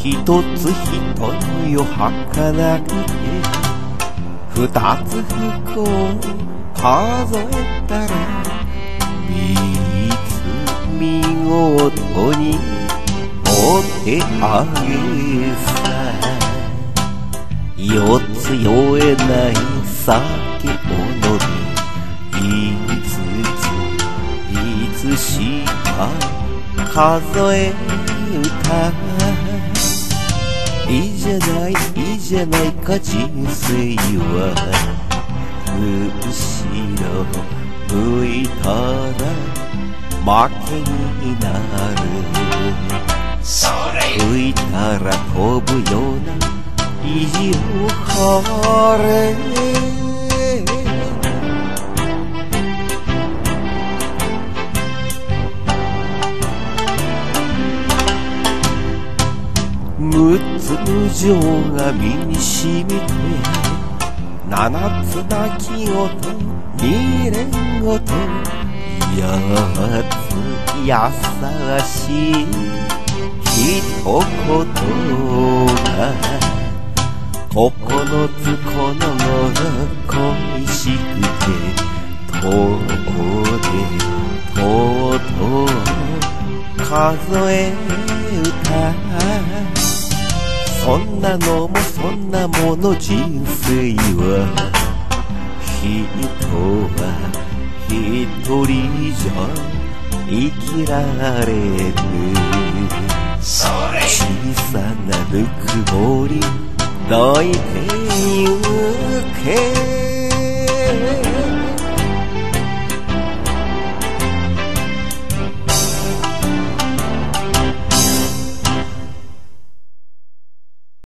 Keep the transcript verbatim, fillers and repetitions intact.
一つ一人を儚くて二つ不幸を数えたら三つ見事にお手上げさ四つ酔えない酒を飲み五つ五つしか数え歌いいじゃないいいじゃないか人生はむしろ向いたら負けになる吹いたら飛ぶような意地を張れ六つ無情が身に染みて七つ泣き言二連ごと八つ優しい一言が九つこの恋しくてとうでとうとう数え歌そんなのもそんなもの人生は人は一人じゃ生きられる小さなぬくもり抱いてゆけ